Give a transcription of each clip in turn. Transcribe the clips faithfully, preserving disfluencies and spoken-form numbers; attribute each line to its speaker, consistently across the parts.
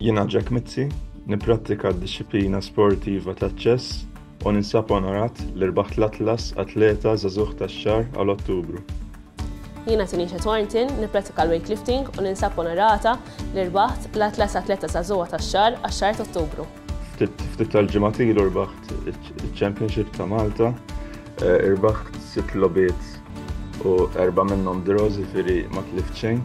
Speaker 1: Jiena Jack Mizzi, nipprattika d-disciplina sportiva taċ-ċess u ninsab onorat li rbaħt l-atlas atleta żagħżugħ tax-xahar għal Ottubru.
Speaker 2: Jiena Tenishia Thornton, nipprattika l-weightlifting u ninsab onorata li rbaħt l-atlas atleta żagħżugħa tax-xahar għax-xahar ta' Ottubru.
Speaker 1: Ftit tal-ġimgħat ilu rbaħt il-Championship ta' Malta, rbaħt sitt lobiet u erba' minnhom draws, jiġifieri ma tlift xejn.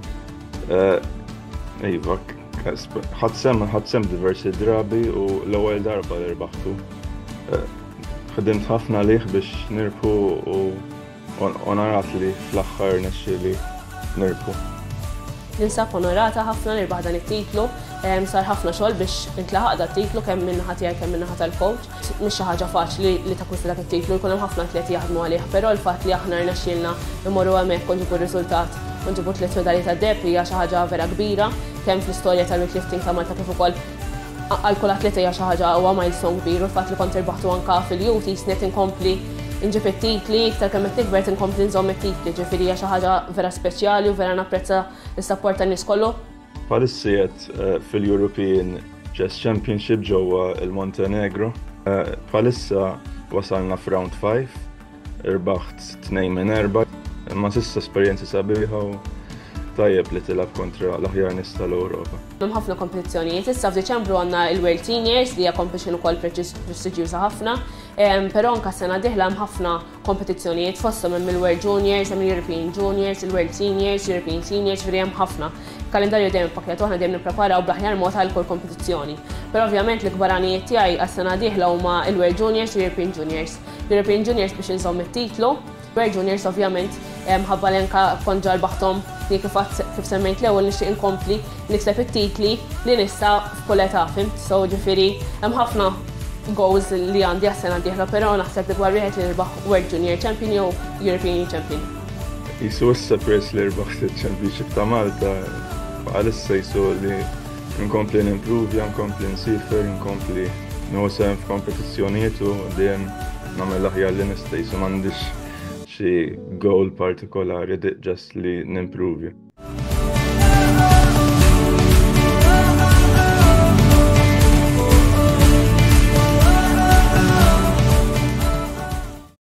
Speaker 1: Iva, ħadsem diversi drabi u l-ewwel darba li rbaħtu. Ħdimt ħafna lih biex nirbħu u onorat li fl-aħħar nexxieli nirbħu.
Speaker 2: Ninsab onorata ħafna li rbaħ dan it-titlu, sar ħafna xogħol biex intlaħaq dan it-titlu kemm min-naħa tiegħi kemm min-naħa tal-coach. Mhix xi ħaġa faċli li takkwista dak it-titlu, jkun hemm ħafna atleti jaħdmu għalih, però l-fatt li aħna rnexxielna immorru hemmhekk u nġibu r-riżultat u nġibu tliet medalji tad-deheb hija xi ħaġa vera kbira, kemm fl-istorja tal-weightlifting ta' Malta kif ukoll għal kull atleta hija xi ħaġa huwa milestone kbir, u l-fatt li kont irbaħtu anke fil-youth jisnet inkompli nġib it-titli, iktar kemm qed tikber inkompli nżomm it-titli, ġifieri hija xi ħaġa vera speċjali u vera napprezza l-sapport tan-nies kollu.
Speaker 1: Bħalissa qiegħed fil-European Chess Championship ġewwa l-Montenegro. Bħalissa wasalna f'round five, irbaħt tnejn minn erba', imma s'issa esperjenza sabiħa u tajjeb li tilab kontra l-aħjar nies tal-Ewropa.
Speaker 2: Hemm ħafna kompetizzjonijiet, issa f'Diċembru għandna l-World Seniors li hija competition ukoll prestiġjuża ħafna, però anke s-sena d-dieħla hemm ħafna kompetizzjonijiet fosthom hemm il-World Juniors, hemm il-European Juniors, il-World Seniors, European Seniors, ġifieri hemm ħafna. Kalendarju dejjem ippakket u aħna dejjem nippreparaw bl-aħjar mod għal kull kompetizzjoni. Però ovvjament l-kbaranijiet tiegħi għas-sena d-dieħla huma il-World Juniors u European Juniors. European Juniors biex inżomm it-titlu, World Juniors ovvjament ħabba l-enka kont ġarbaħtom li kif semmejt l-ewwel nixtieq inkompli nikseb it-titli li nista' f'kull età, fimt? So ġifieri hemm ħafna goals li għandi għas-sena d-dieħla, però naħseb li dwar wieħed li nirbaħ World Junior Champion jew European Champion.
Speaker 1: Jisu issa peress li rbaħt il-Championship ta' Malta, bħalissa jisu li nkompli nimprovja, nkompli nsifer, nkompli nosem f'kompetizzjonijiet u dejjem nagħmel l-aħjar li nista' jisu m'għandix xi goal partikolari, just li nimprovja.